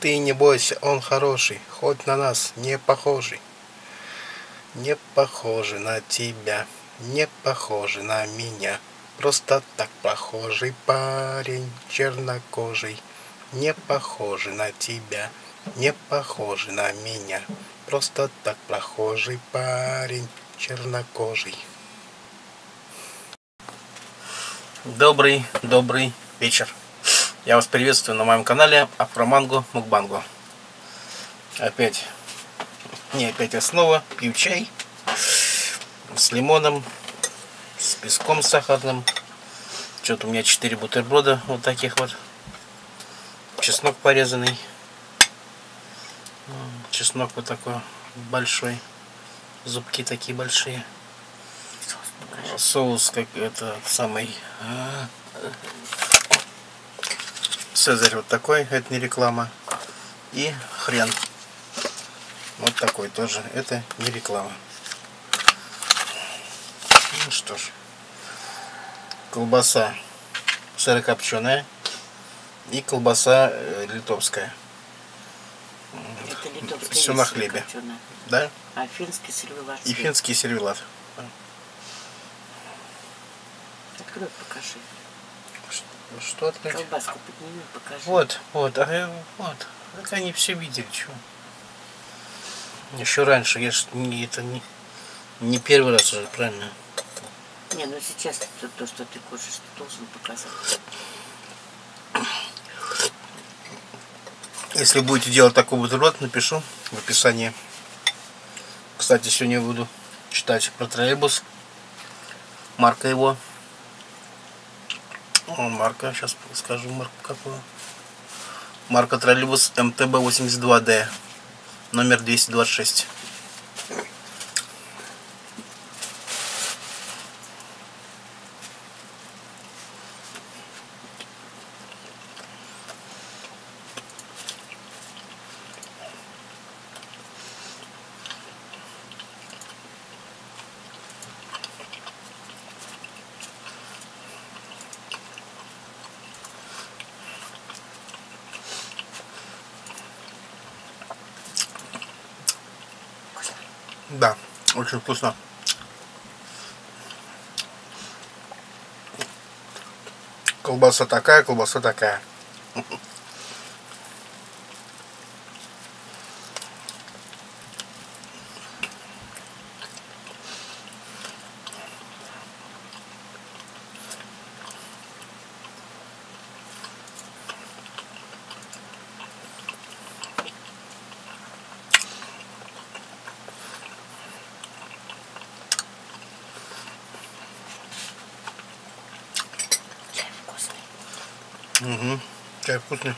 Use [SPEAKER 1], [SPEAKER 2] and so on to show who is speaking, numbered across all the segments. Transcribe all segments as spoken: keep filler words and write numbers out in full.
[SPEAKER 1] Ты не бойся, он хороший, хоть на нас не похожий. Не похожий на тебя, не похожий на меня. Просто так похожий парень, чернокожий. Не похожий на тебя, не похожий на меня. Просто так прохожий парень, чернокожий. Добрый, добрый вечер. Я вас приветствую на моем канале Афроманго Мукбанго. Опять, не опять основа, пью чай с лимоном, с песком сахарным. Что-то у меня четыре бутерброда вот таких вот. Чеснок порезанный. Чеснок вот такой большой. Зубки такие большие. Соус как это самый Цезарь вот такой, это не реклама. И хрен вот такой тоже, это не реклама. Ну что ж, колбаса сырокопченая и колбаса э, литовская.
[SPEAKER 2] Это литовская.
[SPEAKER 1] Все на хлебе. Да?
[SPEAKER 2] А финский сервелат.
[SPEAKER 1] И финский сервелат.
[SPEAKER 2] Открой, покажи.
[SPEAKER 1] Что, что открыть?
[SPEAKER 2] Колбаску подними, покажи.
[SPEAKER 1] Вот, вот, а, вот. Так они все видели, чего. Еще раньше, я ж не, это не, не первый раз уже, правильно?
[SPEAKER 2] Не, ну сейчас то, то, что ты кушаешь, ты должен показать.
[SPEAKER 1] Если будете делать такой бутерброд, напишу в описании. Кстати, сегодня буду читать про троллейбус. Марка его. О, марка, сейчас скажу марку какую. Марка троллейбус эм тэ бэ восемьдесят два дэ. Номер двести двадцать шесть. Да, очень вкусно. Колбаса такая, колбаса такая.
[SPEAKER 2] Чай вкусный.
[SPEAKER 1] Угу. Чай вкусный.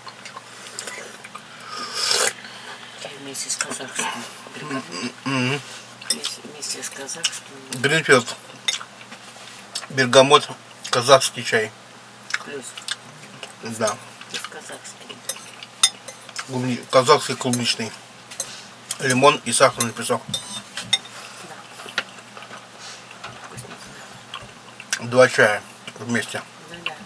[SPEAKER 2] Чай вместе с казахским.
[SPEAKER 1] Угу.
[SPEAKER 2] Вместе с казахским.
[SPEAKER 1] Гринфилд. Бергамот. Казахский чай.
[SPEAKER 2] Плюс.
[SPEAKER 1] Да.
[SPEAKER 2] Плюс казахский.
[SPEAKER 1] Клубни... Казахский клубничный. Лимон и сахарный песок.
[SPEAKER 2] Да. Вкусненько.
[SPEAKER 1] Два чая вместе.
[SPEAKER 2] Да, да.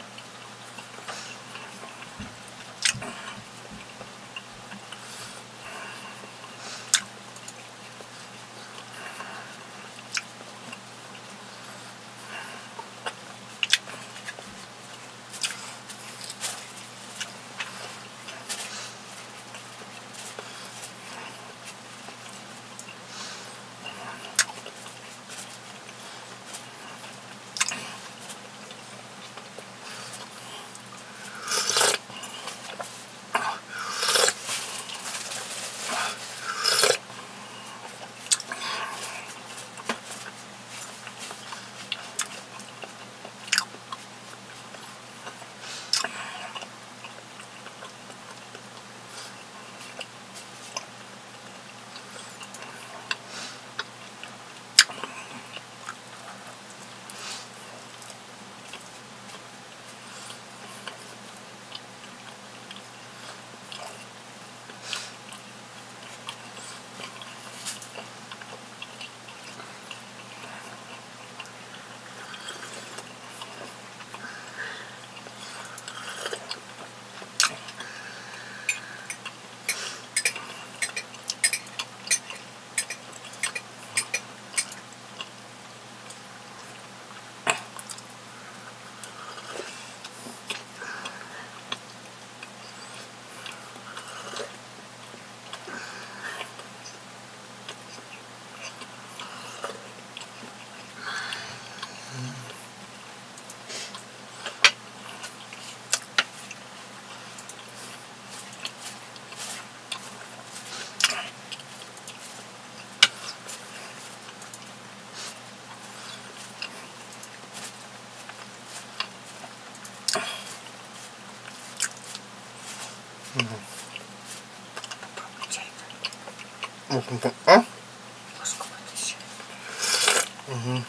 [SPEAKER 2] Попробуй чай-то.
[SPEAKER 1] А?
[SPEAKER 2] Ложку вот еще.
[SPEAKER 1] Угу.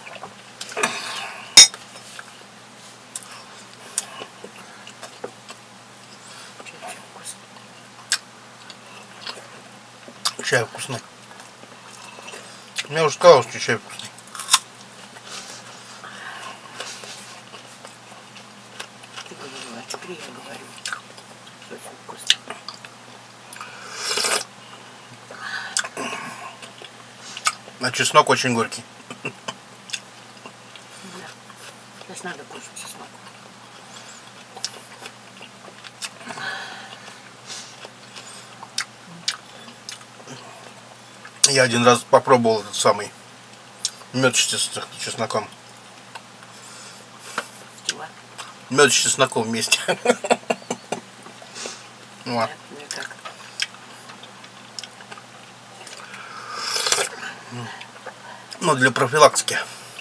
[SPEAKER 2] Чай вкусный.
[SPEAKER 1] Чай вкусный. Я уже сказал, что чай вкусный.
[SPEAKER 2] Ты говорила, а теперь я говорю, что очень вкусно.
[SPEAKER 1] А чеснок очень горький.
[SPEAKER 2] Да. Сейчас надо кушать чеснок.
[SPEAKER 1] Я один раз попробовал этот самый мед с чесноком.
[SPEAKER 2] Чего?
[SPEAKER 1] Мед с чесноком вместе. Ну,
[SPEAKER 2] Да, ну и как?
[SPEAKER 1] ну, для профилактики.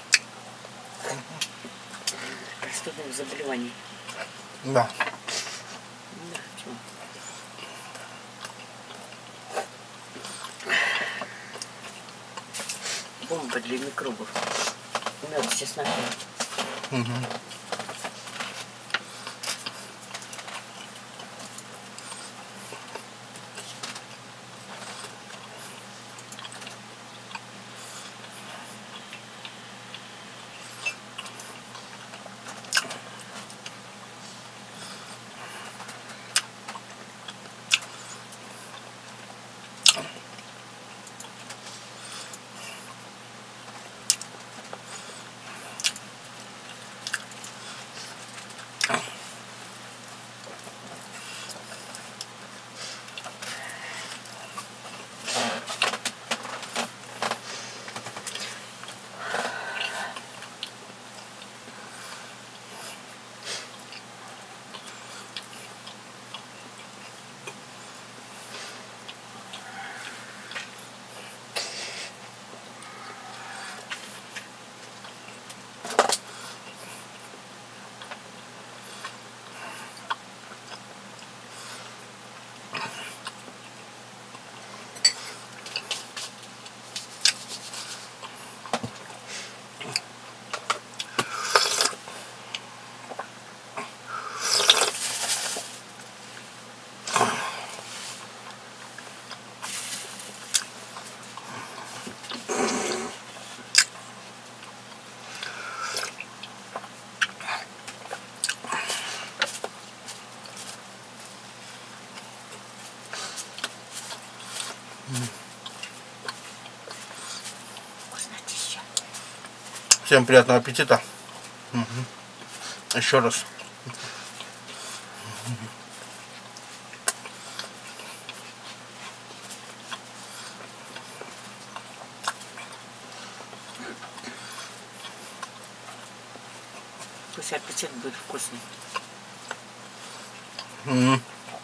[SPEAKER 2] Простудных заболеваний.
[SPEAKER 1] Да.
[SPEAKER 2] Да, чего? Бомба для микробов. Мед с чесноком.
[SPEAKER 1] Угу.
[SPEAKER 2] Вкуснотища.
[SPEAKER 1] Всем приятного аппетита. Угу. Еще раз.
[SPEAKER 2] Пусть аппетит будет вкусный.
[SPEAKER 1] Угу.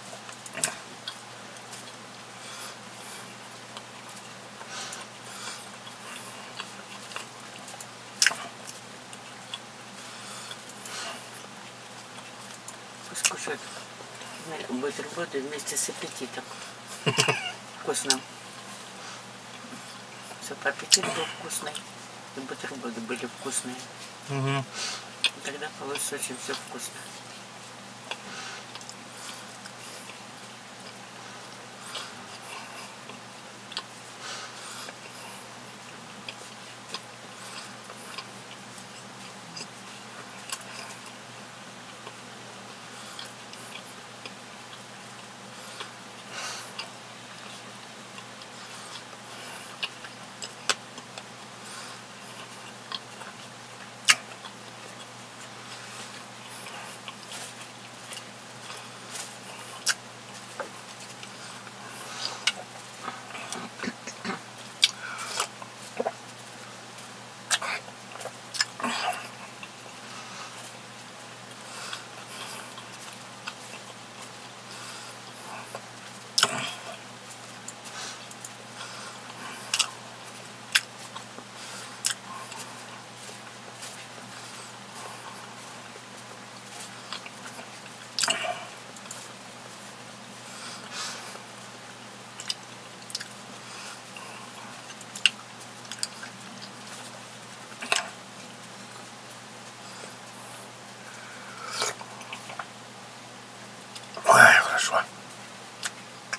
[SPEAKER 2] Пусть кушают бутерброды вместе с аппетитом. Вкусно. Чтобы аппетит был вкусный, и бутерброды были вкусные.
[SPEAKER 1] Угу.
[SPEAKER 2] Тогда получится очень все вкусно.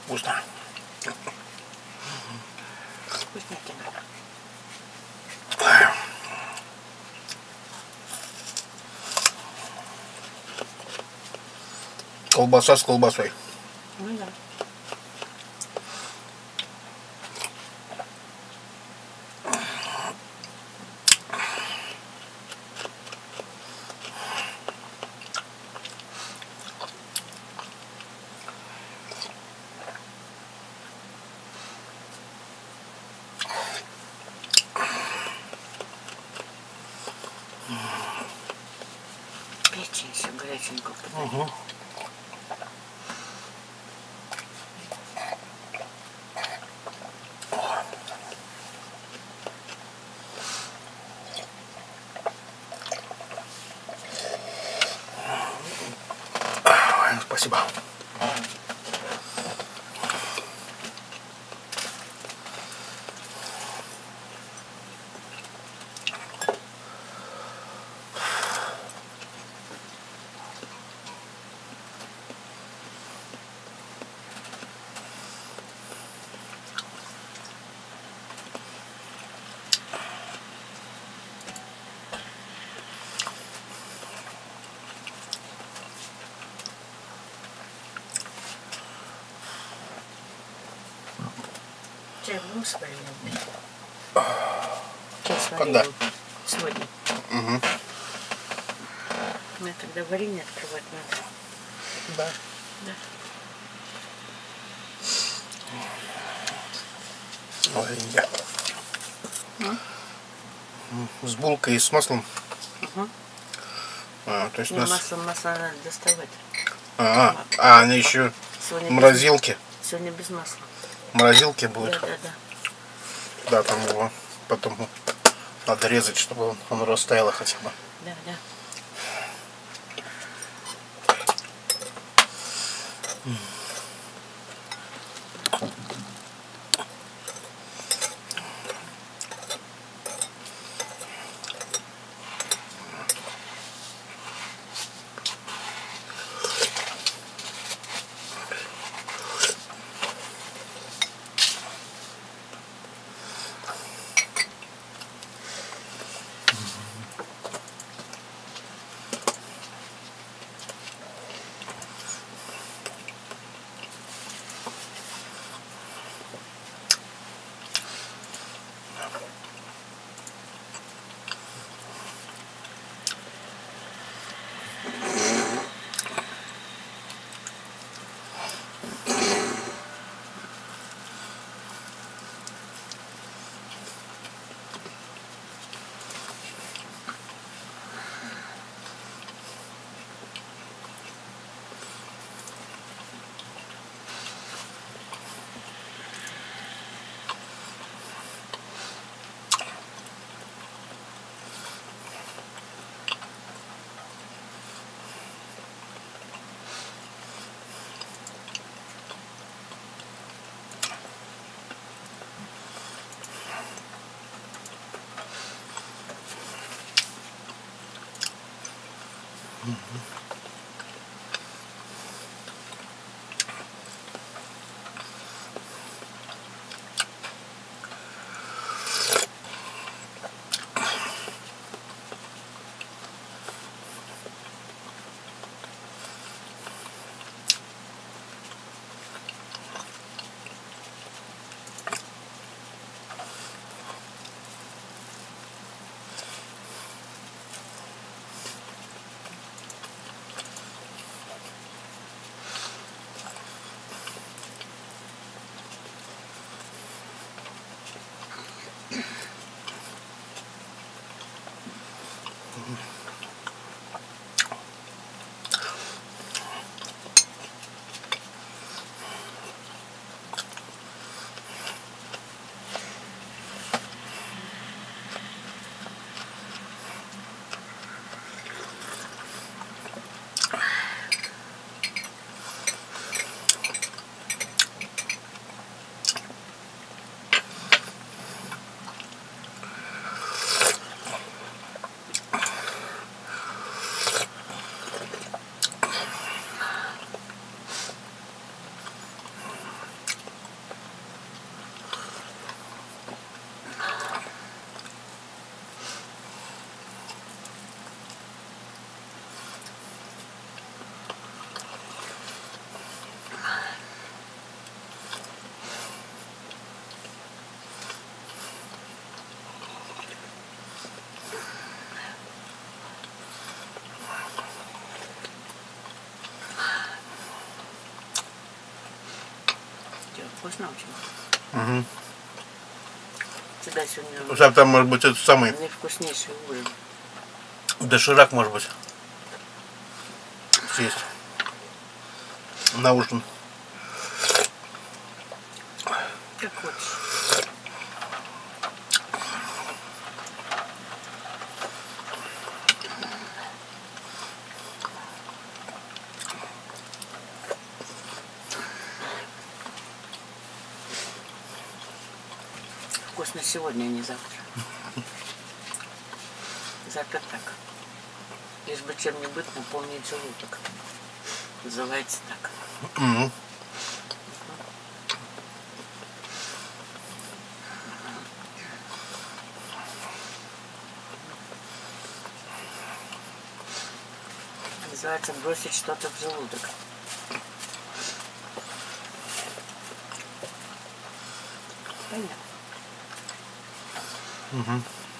[SPEAKER 1] Вкусно.
[SPEAKER 2] Вкуснятина.
[SPEAKER 1] Колбаса с колбасой.
[SPEAKER 2] Ну да. Печень еще горяченькую.
[SPEAKER 1] Угу. Спасибо.
[SPEAKER 2] Чай будем с вареньем пить? Чай с
[SPEAKER 1] Когда?
[SPEAKER 2] вареньем. Сегодня.
[SPEAKER 1] Угу.
[SPEAKER 2] Мне тогда варенье открывать надо.
[SPEAKER 1] Да.
[SPEAKER 2] Да.
[SPEAKER 1] Варенье.
[SPEAKER 2] М?
[SPEAKER 1] С булкой и с маслом.
[SPEAKER 2] Угу.
[SPEAKER 1] А, то есть у
[SPEAKER 2] Не,
[SPEAKER 1] нас...
[SPEAKER 2] масло, масло надо доставать.
[SPEAKER 1] А, а, они еще
[SPEAKER 2] Сегодня
[SPEAKER 1] в морозилке.
[SPEAKER 2] Без, сегодня без масла.
[SPEAKER 1] В морозилке
[SPEAKER 2] Да,
[SPEAKER 1] будет.
[SPEAKER 2] да, да.
[SPEAKER 1] Да, там его потом надо резать, чтобы он, он растаяло хотя бы.
[SPEAKER 2] Да, да. Вкусно очень.
[SPEAKER 1] Угу.
[SPEAKER 2] Тебя сегодня
[SPEAKER 1] Завтра, может быть, это самый
[SPEAKER 2] наивкуснейший ужин.
[SPEAKER 1] доширак, может быть, съесть на ужин.
[SPEAKER 2] Как хочешь. Вкусно сегодня, а не завтра. Завтра так. Лишь бы чем-нибудь наполнить желудок. Называется так.
[SPEAKER 1] Угу.
[SPEAKER 2] Называется бросить что-то в желудок. Понятно.
[SPEAKER 1] Угу.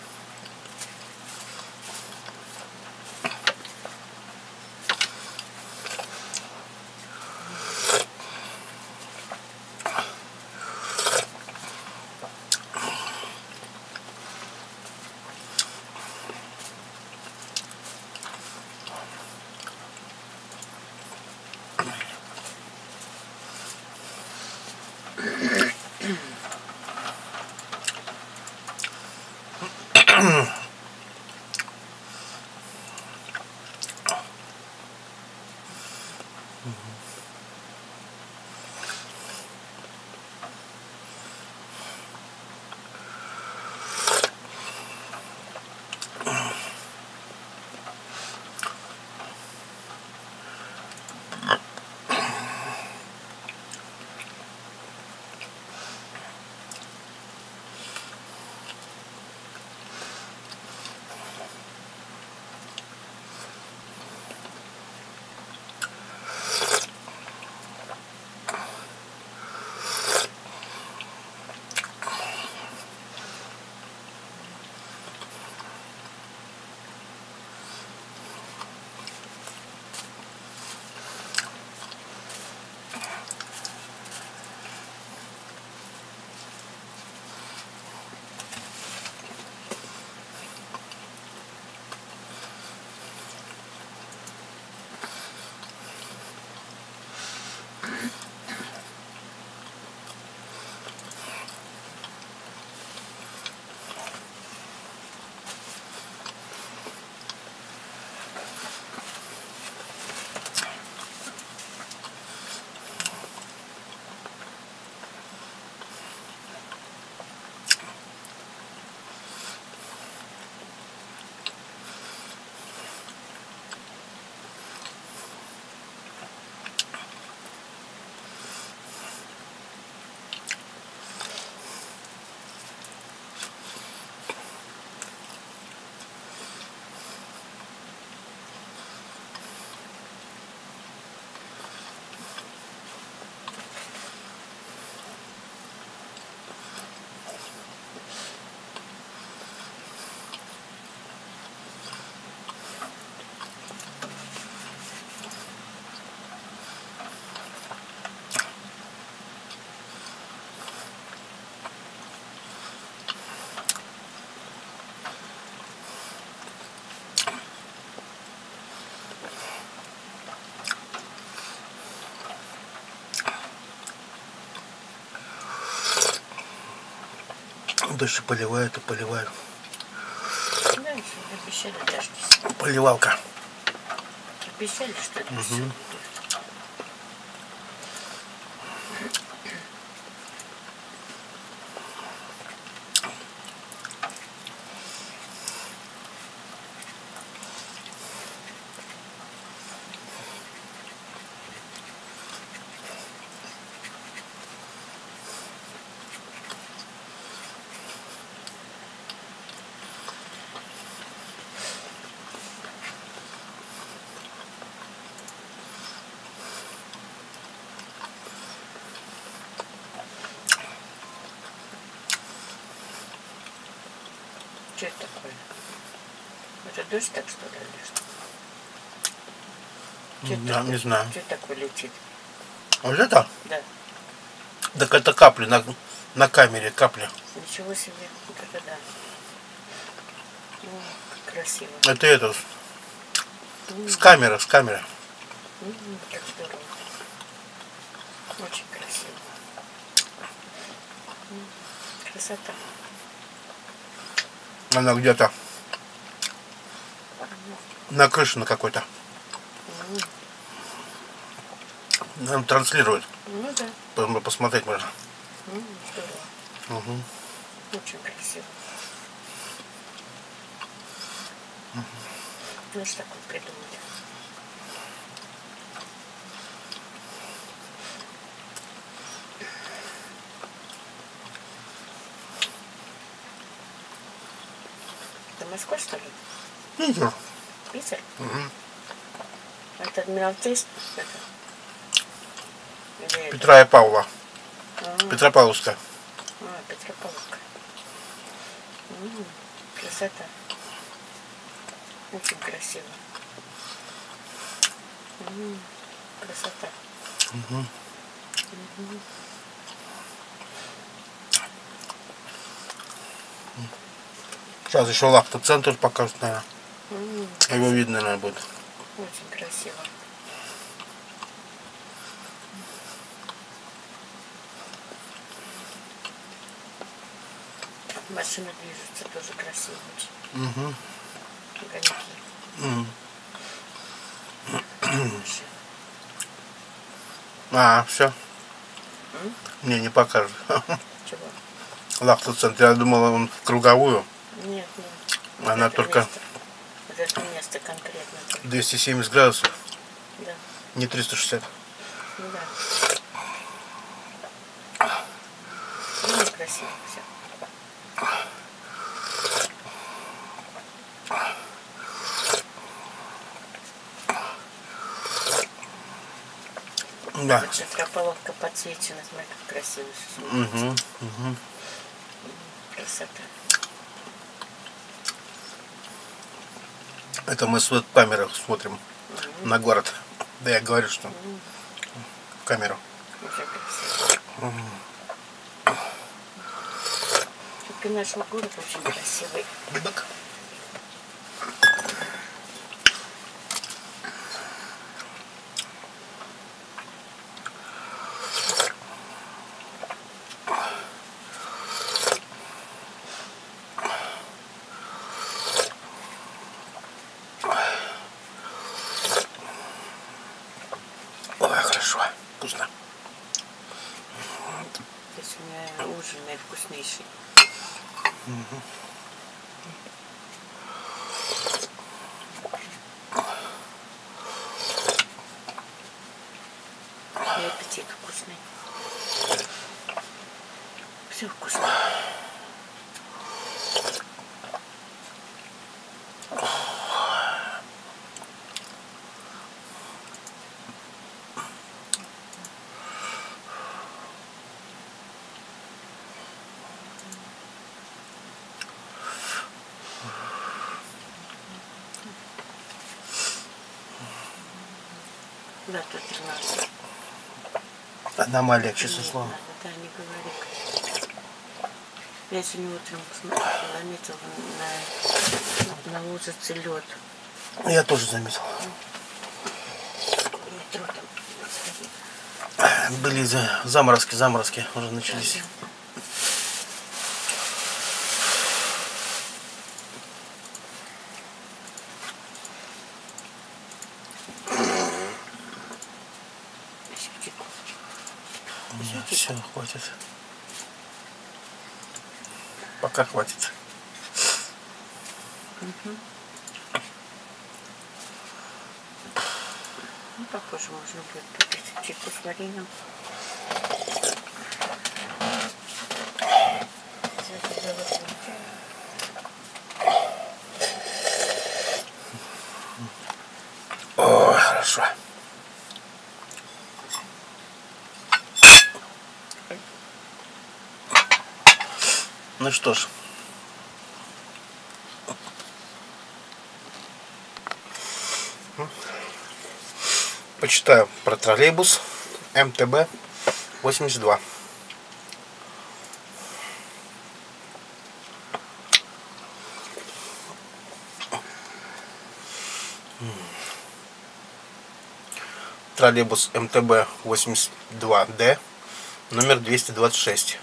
[SPEAKER 1] Дождь поливает и поливает.
[SPEAKER 2] Да, еще обещали дожди.
[SPEAKER 1] Поливалка.
[SPEAKER 2] Обещали, что это
[SPEAKER 1] Угу.
[SPEAKER 2] все. Что это такое? Это дождь так что ли или что? Чё
[SPEAKER 1] Да,
[SPEAKER 2] такое?
[SPEAKER 1] не знаю.
[SPEAKER 2] Что такое летит?
[SPEAKER 1] Вот это?
[SPEAKER 2] Да.
[SPEAKER 1] Так это капли на, на камере, капли.
[SPEAKER 2] Ничего себе, вот это да. О, как красиво.
[SPEAKER 1] Это это,
[SPEAKER 2] М,
[SPEAKER 1] с камеры, с камеры.
[SPEAKER 2] м, как здорово. Очень красиво. М, Красота.
[SPEAKER 1] Она где-то на крыше на какой-то.
[SPEAKER 2] М,
[SPEAKER 1] Нам транслируют.
[SPEAKER 2] Ну да.
[SPEAKER 1] Потом посмотреть можно.
[SPEAKER 2] М, Здорово.
[SPEAKER 1] Угу.
[SPEAKER 2] Очень красиво. Ну что такое придумали? Это Москва, что ли?
[SPEAKER 1] Питер.
[SPEAKER 2] Питер?
[SPEAKER 1] Угу.
[SPEAKER 2] Это Адмиралтейск? Это? Или это?
[SPEAKER 1] Петра и Павла.
[SPEAKER 2] А,
[SPEAKER 1] Петропавловская.
[SPEAKER 2] а, Петропавловка. М, Красота. Очень красиво. М, Красота.
[SPEAKER 1] Угу.
[SPEAKER 2] Мгм.
[SPEAKER 1] Сейчас еще лахта-центр покажут, наверное.
[SPEAKER 2] М,
[SPEAKER 1] Его видно, наверное, будет.
[SPEAKER 2] Очень красиво. Машины движутся тоже красиво очень.
[SPEAKER 1] Угу.
[SPEAKER 2] Огоньки.
[SPEAKER 1] Угу.
[SPEAKER 2] Машины.
[SPEAKER 1] А, все.
[SPEAKER 2] М?
[SPEAKER 1] Мне не покажут.
[SPEAKER 2] Чего?
[SPEAKER 1] Лахта-центр. Я думал, он в круговую.
[SPEAKER 2] Нет, нет. Вот
[SPEAKER 1] Она
[SPEAKER 2] это
[SPEAKER 1] только
[SPEAKER 2] место. Вот это место конкретно. только.
[SPEAKER 1] двести семьдесят градусов,
[SPEAKER 2] Да.
[SPEAKER 1] не триста шестьдесят.
[SPEAKER 2] Ну да. Ну, красиво все.
[SPEAKER 1] Да.
[SPEAKER 2] Вот Петропавловка подсвечена, смотри, как красиво все смотрится.
[SPEAKER 1] Угу. Угу.
[SPEAKER 2] Красота.
[SPEAKER 1] Это мы с вот камеры смотрим
[SPEAKER 2] Мгм.
[SPEAKER 1] на город. Да я говорю, что
[SPEAKER 2] М,
[SPEAKER 1] в камеру.
[SPEAKER 2] Уже красиво. Все-таки наш город очень красивый.
[SPEAKER 1] Так. Ой, хорошо, вкусно.
[SPEAKER 2] Здесь у меня ужин наивкуснейший. И аппетит вкусный. Все вкусно. Да, тут тринадцать.
[SPEAKER 1] Аномалия, честное
[SPEAKER 2] Нет,
[SPEAKER 1] слово.
[SPEAKER 2] надо, да, не говори. Я сегодня утром посмотрела, заметила на, на лужице лед.
[SPEAKER 1] Я тоже заметил.
[SPEAKER 2] Метро там.
[SPEAKER 1] Были за- заморозки, заморозки уже начались. Все, хватит. Пока хватит.
[SPEAKER 2] Угу. Ну, похоже, можно будет попить чайку с вареньем.
[SPEAKER 1] О, хорошо. Ну что ж. Почитаю про троллейбус эм тэ бэ восемьдесят два. троллейбус эм тэ бэ восемьдесят два дэ, номер двести двадцать шесть.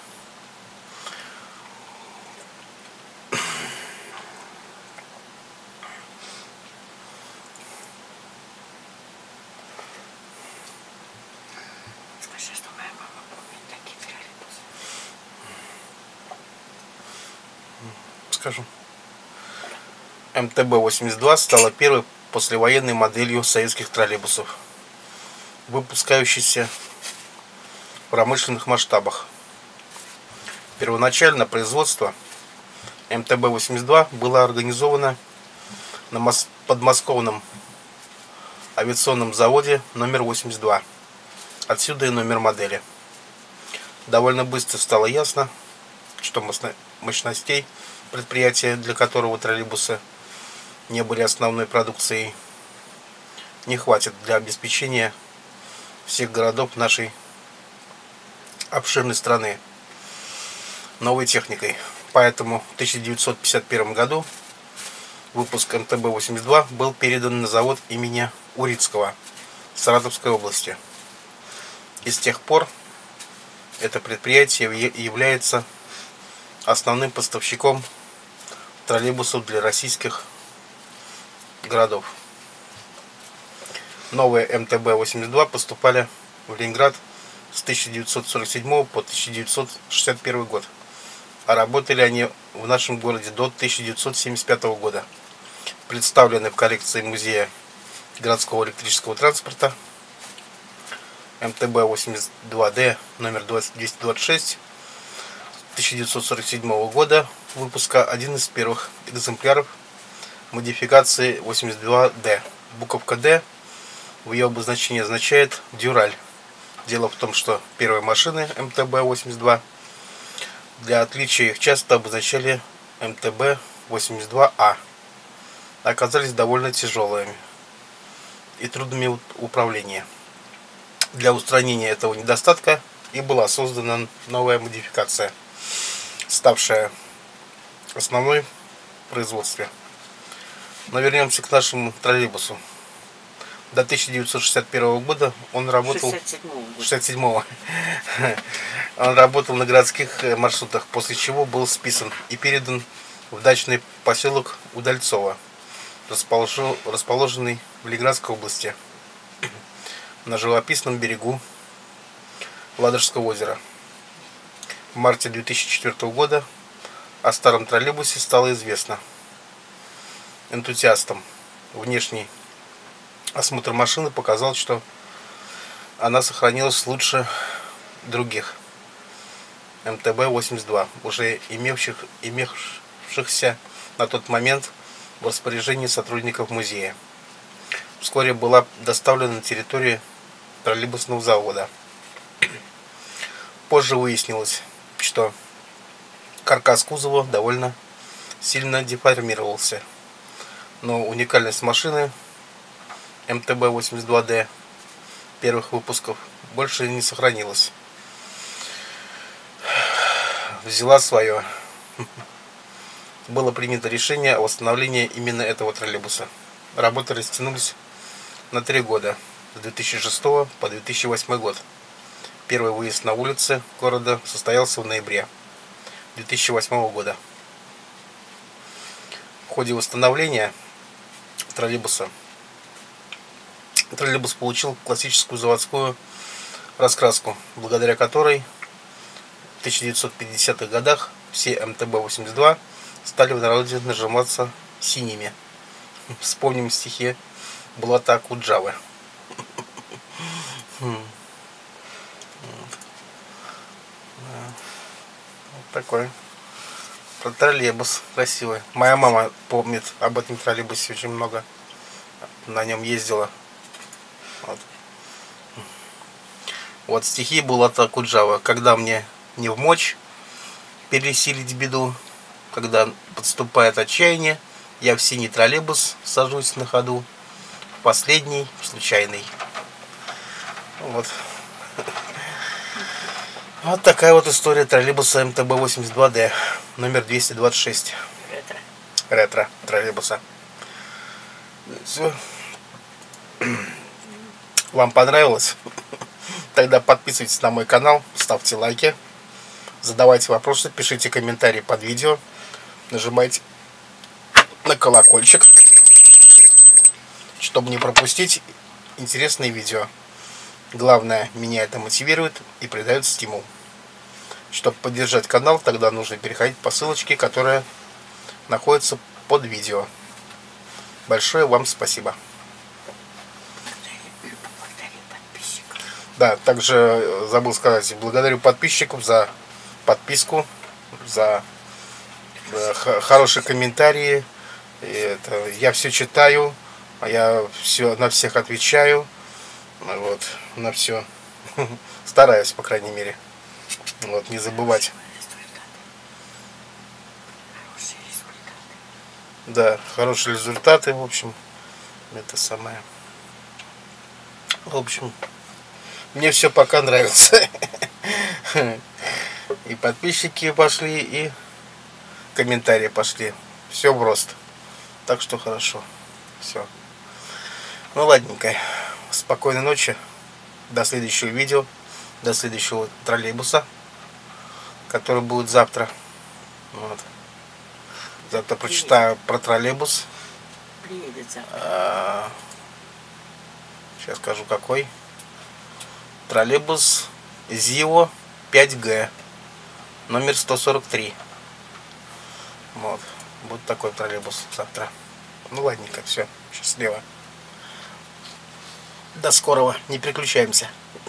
[SPEAKER 2] Скажи, что моя мама помнит такие троллейбусы.
[SPEAKER 1] Скажу. эм тэ бэ восемьдесят два стала первой послевоенной моделью советских троллейбусов, выпускающейся в промышленных масштабах. Первоначально производство эм тэ бэ восемьдесят два было организовано на подмосковном авиационном заводе номер восемьдесят два. Отсюда и номер модели. Довольно быстро стало ясно, что мощностей предприятия, для которого троллейбусы не были основной продукцией, не хватит для обеспечения всех городов нашей обширной страны новой техникой. Поэтому в тысяча девятьсот пятьдесят первом году выпуск эм тэ бэ восемьдесят два был передан на завод имени Урицкого в Саратовской области. И с тех пор это предприятие является основным поставщиком троллейбусов для российских городов. Новые эм тэ бэ восемьдесят два поступали в Ленинград с тысяча девятьсот сорок седьмого по тысяча девятьсот шестьдесят первый год, а работали они в нашем городе до тысяча девятьсот семьдесят пятого года. Представлены в коллекции музея городского электрического транспорта эм тэ бэ восемьдесят два дэ номер двести двадцать шесть тысяча девятьсот сорок седьмого года выпуска, один из первых экземпляров модификации восемьдесят два дэ. Буковка «Д» в ее обозначении означает «дюраль». Дело в том, что первые машины эм тэ бэ восемьдесят два для отличия их часто обозначали эм тэ бэ восемьдесят два а. Оказались довольно тяжелыми и трудными в управлении. Для устранения этого недостатка и была создана новая модификация, ставшая основной в производстве. Но вернемся к нашему троллейбусу. До тысяча девятьсот шестьдесят первого года он работал... шестьдесят седьмого. Он работал на городских маршрутах, после чего был списан и передан в дачный поселок Удальцово, расположенный в Ленинградской области, на живописном берегу Ладожского озера. В марте две тысячи четвёртого года о старом троллейбусе стало известно энтузиастам. Внешний осмотр машины показал, что она сохранилась лучше других эм тэ бэ восемьдесят два, уже имевших, имевшихся на тот момент в распоряжении сотрудников музея. Вскоре была доставлена на территорию троллейбусного завода. Позже выяснилось, что каркас кузова довольно сильно деформировался, но уникальность машины эм тэ бэ восемьдесят два дэ первых выпусков больше не сохранилась. Взяла свое. Было принято решение о восстановлении именно этого троллейбуса. Работы растянулись на три года, с две тысячи шестого по две тысячи восьмой год. Первый выезд на улицы города состоялся в ноябре две тысячи восьмого года. В ходе восстановления троллейбуса троллейбус получил классическую заводскую раскраску, благодаря которой в тысяча девятьсот пятидесятых годах все эм тэ бэ восемьдесят два стали в народе нажиматься синими. Вспомним стихи Булата Акуджавы. Вот такой троллейбус красивый. Моя мама помнит об этом троллейбусе очень много. На нем ездила. Вот, вот стихи Булата Акуджава. Когда мне не вмочь пересилить беду, когда подступает отчаяние, я в синий троллейбус сажусь на ходу, последний, случайный. Вот. Вот такая вот история троллейбуса эм тэ бэ восемьдесят два дэ, номер двести двадцать шесть.
[SPEAKER 2] Ретро.
[SPEAKER 1] Ретро троллейбуса. Все. вам понравилось, тогда подписывайтесь на мой канал, ставьте лайки, задавайте вопросы, пишите комментарии под видео, нажимайте на колокольчик, чтобы не пропустить интересные видео. Главное, меня это мотивирует и придает стимул. Чтобы поддержать канал, тогда нужно переходить по ссылочке, которая находится под видео. Большое вам спасибо. Да, также забыл сказать, благодарю подписчиков за подписку, за хорошие комментарии. И это, я все читаю, я все на всех отвечаю, вот, на все стараюсь, по крайней мере, вот, не забывать. Да, хорошие результаты, в общем, это самое. В общем, мне все пока нравится. И подписчики пошли, и комментарии пошли. Все в рост. Так что хорошо. Все. Ну ладненько. Спокойной ночи. До следующего видео. До следующего троллейбуса, который будет завтра. Вот. Завтра прочитаю про троллейбус.
[SPEAKER 2] Приедет завтра.
[SPEAKER 1] А, сейчас скажу какой. Троллейбус ЗИО пять Г. Номер сто сорок три. Вот. Вот такой троллейбус завтра. Ну ладненько, все. Счастливо. До скорого. Не переключаемся.